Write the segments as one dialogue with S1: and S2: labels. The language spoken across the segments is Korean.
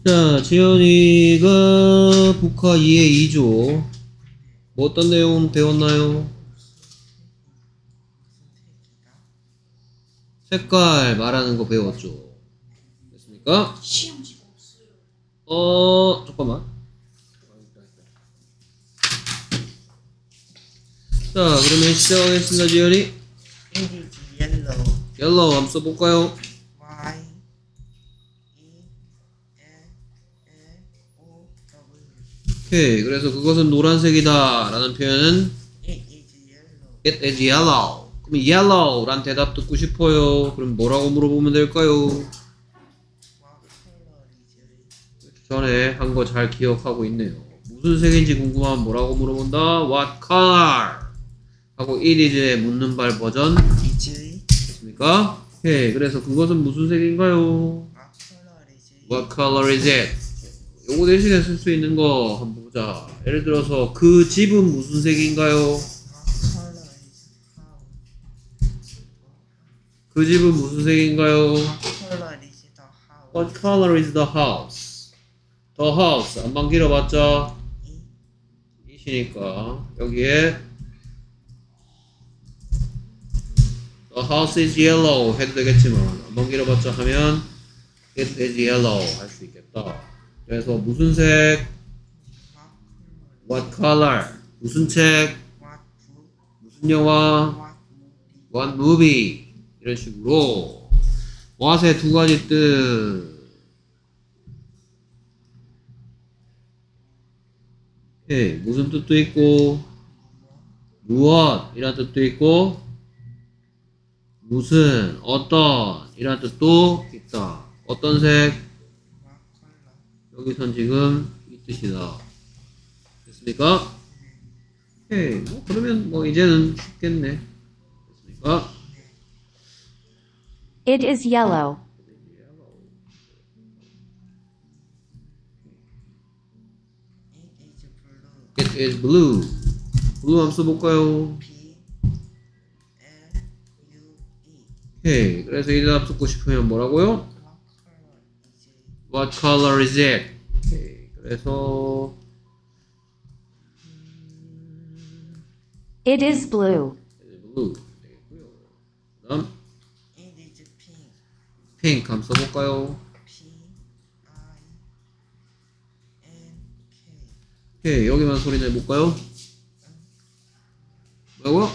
S1: 자, 재현이가 북화 2의 2조. 뭐 어떤 내용 배웠나요? 색깔 말하는 거 배웠죠. 됐습니까?
S2: 시험지가 없어요.
S1: 잠깐만. 자, 그러면 시작하겠습니다, 재현이.
S3: It is yellow.
S1: 옐로우 한번 써볼까요?
S3: Y E L L O W.
S1: 오케이, 그래서 그것은 노란색이다 라는 표현은
S3: It is yellow.
S1: It is yellow. 그럼 yellow란 대답 듣고 싶어요. 그럼 뭐라고 물어보면 될까요?
S3: What color is it?
S1: 전에 한 거 잘 기억하고 있네요. 무슨 색인지 궁금하면 뭐라고 물어본다? What color? 하고 it is에 묻는 발 버전
S3: Is it?
S1: 됐습니까? 오케이, 그래서 그것은 무슨 색인가요?
S3: What color
S1: What color
S3: is it?
S1: is it? 요거 대신에 쓸 수 있는 거 한번 보자. 예를 들어서 그 집은 무슨 색인가요?
S3: What color is the house?
S1: 그 집은 무슨 색인가요?
S3: What color is
S1: What color is
S3: the house?
S1: the house? The house 안만 길어봤자
S3: E
S1: 이시니까 여기에 The house is yellow 해도 되겠지만 안만 길어봤자 하면 It is yellow 할 수 있겠다. 그래서 무슨 색? What color? 무슨 책?
S3: What book?
S1: 무슨 영화?
S3: What movie?
S1: What movie? 이런 식으로 what의 두 가지 뜻. 오케이, 무슨 뜻도 있고 무엇 이란 뜻도 있고 무슨 어떤 이란 뜻도 있다. 어떤 색?
S3: What color?
S1: 여기선 지금 이 뜻이다. 됐습니까? 오케이, 뭐 그러면 뭐 이제는 쉽겠네. 됐습니까?
S4: It is yellow.
S3: It is blue.
S1: It is blue. blue 한번 써볼까요?
S3: P L U E.
S1: 오케이, 그래서 이 대답 듣고 싶으면 뭐라고요?
S3: What color is it?
S1: What color is it? 오케이, 그래서
S4: It is blue.
S1: blue 되겠고요. 그다음
S3: It is pink.
S1: pink 한번 써볼까요?
S3: P I N K.
S1: 오케이, 여기만 소리 내볼까요? 뭐라고요?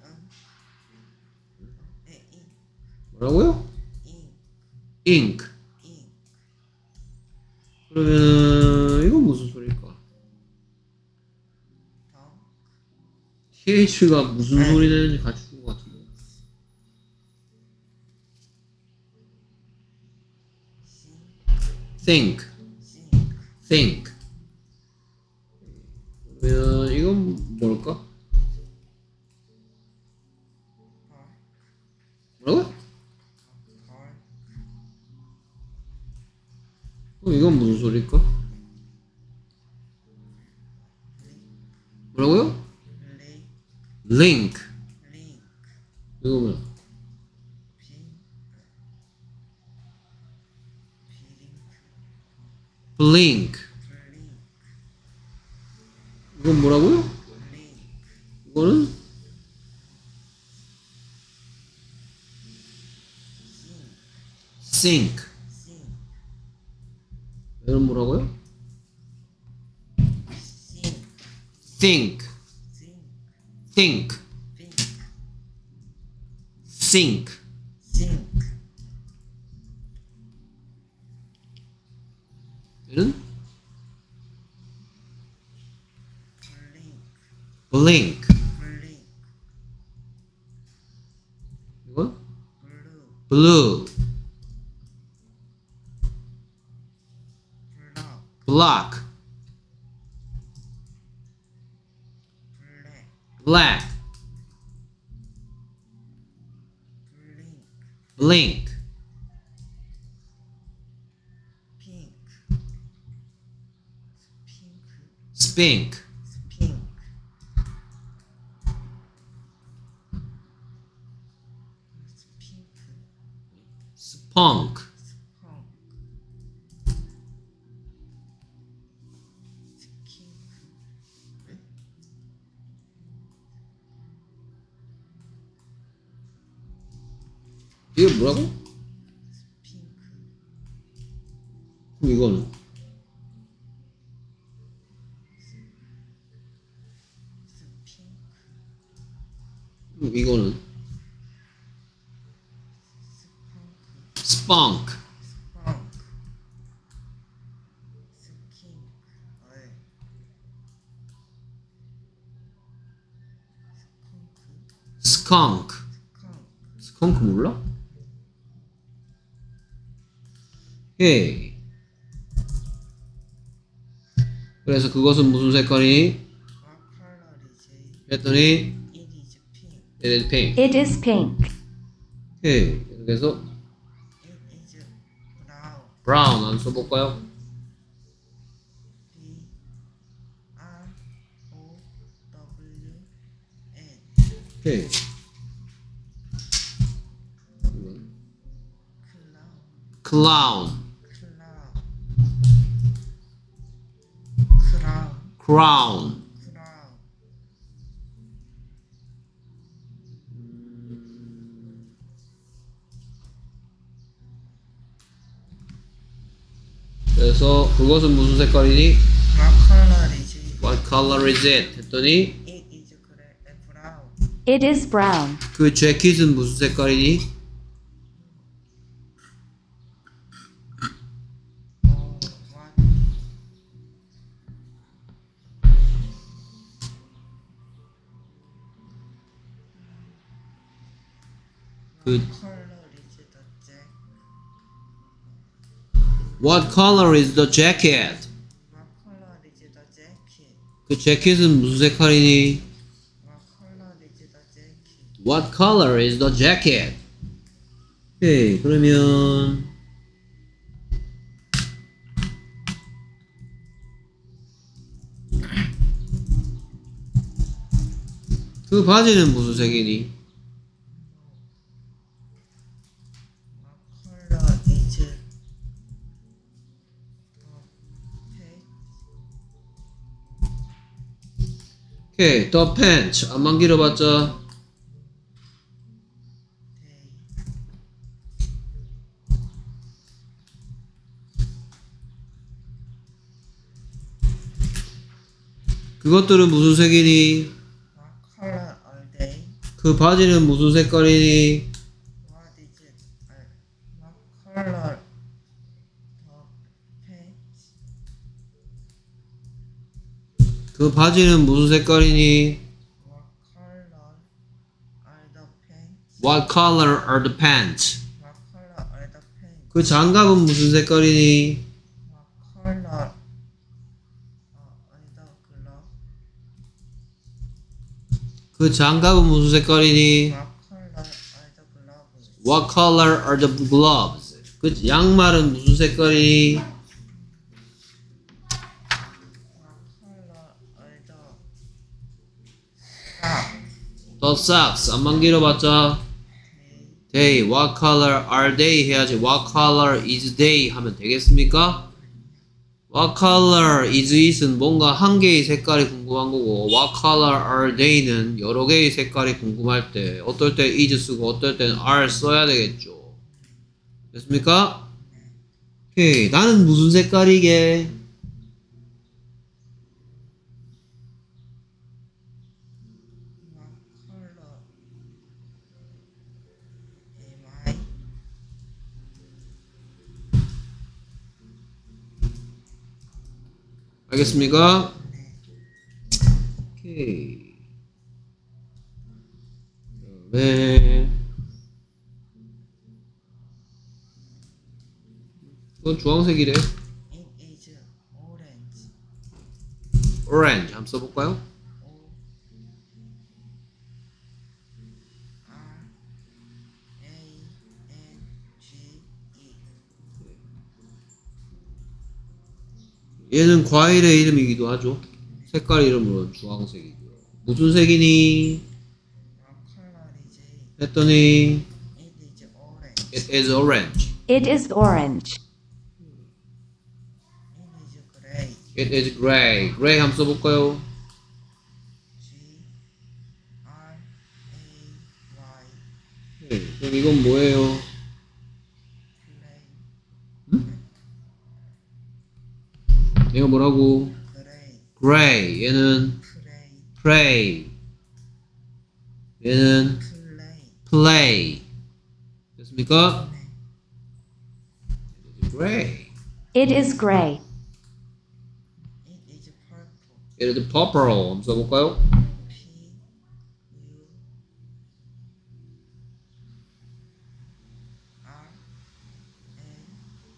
S1: 뭐라고요?
S3: ink.
S1: ink. 그러면 이건 무슨 소리일까? th가 무슨 소리 내는지 같이 준 것 같은데. think. think. 그러면 이건 뭘까? 뭐라고요? 이건 무슨 소리일까? 뭐라고요? link. 이거 뭐야? blink. 이건 뭐라고요? 이거는 sink. 이건 뭐라고요? think. think. sink. 얘는 blink. 이건 blue. black. black. blink. spink. spunk. 이게 뭐라고?
S3: 핑크.
S1: 그럼 이거는?
S3: 핑크.
S1: 그럼 이거는?
S3: 스펑크.
S1: spunk.
S3: 스펑크. 스킨. 어이.
S1: skunk.
S3: 스컹크.
S1: skunk 몰라? 오케이. 그래서 그것은 무슨 색깔이니?
S3: What color is it?
S1: 했더니
S3: It is pink.
S1: it is pink.
S4: It is pink.
S1: 오케이. 그래서
S3: It is brown.
S1: brown 안 써볼까요?
S3: B R O W N.
S1: 오케이.
S3: clown.
S1: clown.
S3: crown.
S1: crown.
S3: crown.
S1: 그래서 그것은 무슨 색깔이니?
S3: What color is it?
S1: What color is it? 했더니
S3: It is brown.
S4: It is brown.
S1: 그 재킷은 무슨 색깔이니?
S3: What
S1: 그
S3: color is the jacket?
S1: What color is the jacket?
S3: What color is the jacket?
S1: 그 재킷은 무슨 색깔이니?
S3: What color is the
S1: What color is the
S3: jacket?
S1: jacket? 오케이, 그러면 그 바지는 무슨 색이니?
S3: What color is the pants?
S1: 오케이, the pants 안만 길어봤자 그것들은 무슨 색이니?
S3: What color are they?
S1: 그 바지는 무슨 색깔이니?
S3: What is it? What color the pants?
S1: 그 바지는 무슨 색깔이니?
S3: What color are the pants?
S1: What color are the pants?
S3: What color are the pants?
S1: 그 장갑은 무슨 색깔이니?
S3: What color are the glove?
S1: 그 장갑은 무슨 색깔이니?
S3: What color
S1: What color are
S3: are the gloves?
S1: the gloves? 그 양말은 무슨 색깔이니?
S3: What color are the socks?
S1: The socks 안만 길어봤자 they. What color are they 해야지. What color is they 하면 되겠습니까? What color is it은 뭔가 한 개의 색깔이 궁금한 거고 What color are they는 여러 개의 색깔이 궁금할 때 어떨 때 is 쓰고 어떨 때는 are 써야 되겠죠. 됐습니까? 오케이. 나는 무슨 색깔이게?
S3: What color am I?
S1: 알겠습니까? 오케이. 그다음에 이건 주황색이래.
S3: It is orange.
S1: orange 한번 써볼까요?
S3: O-R-A-N-G-E.
S1: 얘는 과일의 이름이기도 하죠. 색깔 이름으로는 주황색이고요. 무슨 색이니?
S3: What color is it?
S1: 했더니
S3: It is orange.
S1: it is orange.
S3: It is gray.
S1: It is gray. gray 한번 써볼까요?
S3: G-R-A-Y.
S1: 네, 그럼 이건 뭐예요? 얘가 뭐라고?
S3: 그레이
S1: gray. 얘는
S3: 프레이
S1: pray. 얘는
S3: 플레이
S1: play. 됐습니까?
S3: 네.
S1: gray.
S4: It is gray.
S3: It is purple
S1: 얘를 purple. 한번 써볼까요?
S3: P U R A N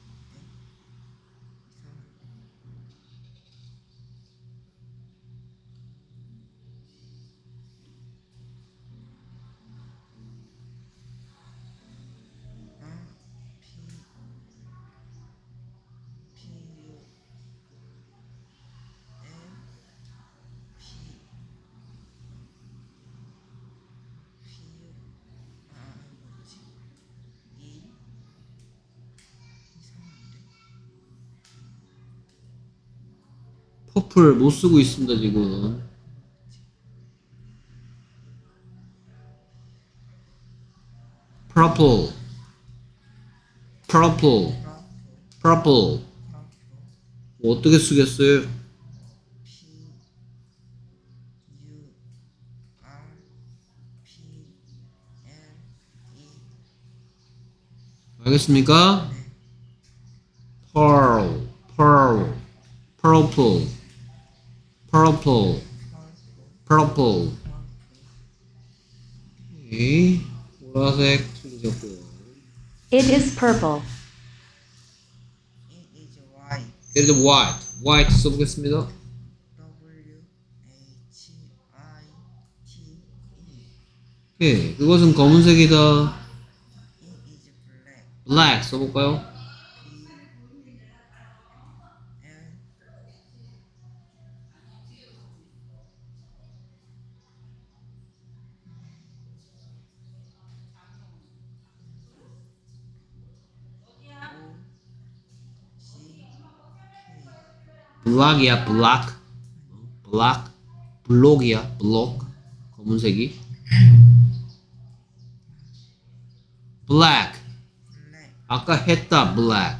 S1: purple 못 쓰고 있습니다, 지금. purple. purple. purple. 뭐 어떻게 쓰겠어요?
S3: P U R P L E
S1: 알겠습니까? pearl, pearl, purple, purple, purple. 오케이. 보라색 틀리셨고요.
S4: It is purple.
S3: It is white
S1: 얘를 white, white 써보겠습니다.
S3: W H I T E
S1: 오케이. 그것은 검은색이다.
S3: It is black
S1: black 써볼까요?
S3: L
S1: black이야, black. black. 블록이야, 블록. 검은색이. black.
S3: black
S1: 아까 했다, black.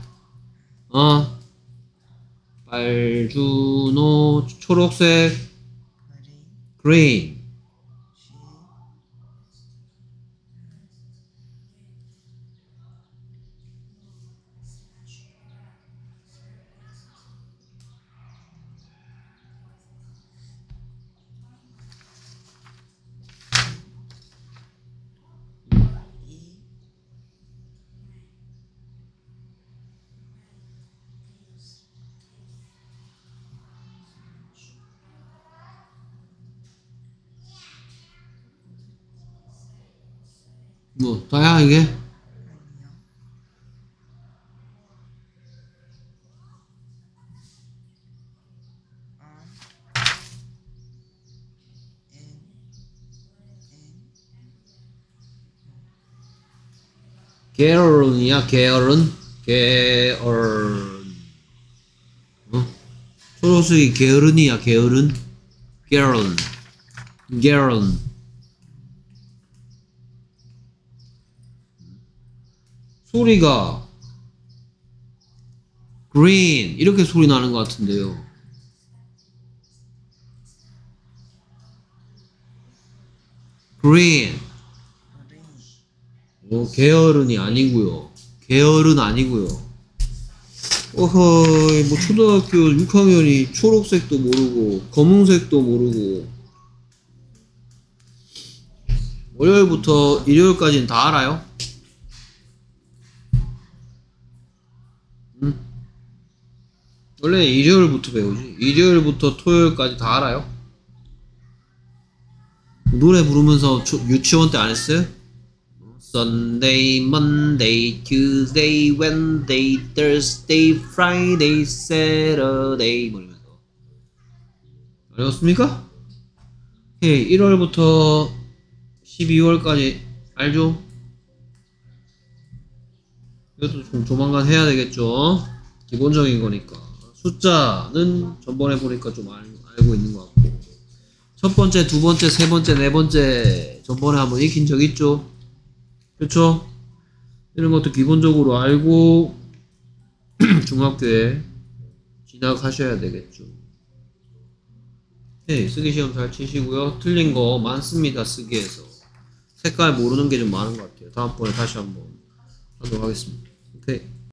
S1: 빨주노, 초록색,
S3: green
S1: green.
S3: G E
S1: 뭐, 다야, 이게?
S3: 아니요 R N N
S1: 게으른이야, 게으른. 게으른. 초록색이 게으른이야, 게으른. 게으른. 게으른. 소리가 green 이렇게 소리 나는 것 같은데요. green.
S3: green
S1: 게으른이 아니고요. 게으른 아니고요. 어허, 뭐 초등학교 6학년이 초록색도 모르고 검은색도 모르고 월요일부터 일요일까지는 다 알아요? 응? 원래 일요일부터 배우지. 일요일부터 토요일까지 다 알아요? 노래 부르면서 유치원 때 안 했어요? Sunday, Monday, Tuesday, Wednesday, Thursday, Friday, Saturday 뭐 이러면서 알겠습니까? 예, 1월부터 12월까지 알죠? 이것도 좀 조만간 해야 되겠죠? 기본적인 거니까 숫자는 전번에 보니까 좀 알고 있는 것 같고 첫 번째, 두 번째, 세 번째, 네 번째 전번에 한번 익힌 적 있죠? 그렇죠? 이런 것도 기본적으로 알고 중학교에 지나가셔야 되겠죠. 네, 쓰기 시험 잘 치시고요. 틀린 거 많습니다. 쓰기에서 색깔 모르는 게 좀 많은 것 같아요. 다음번에 다시 한번 하도록 하겠습니다. 오케이.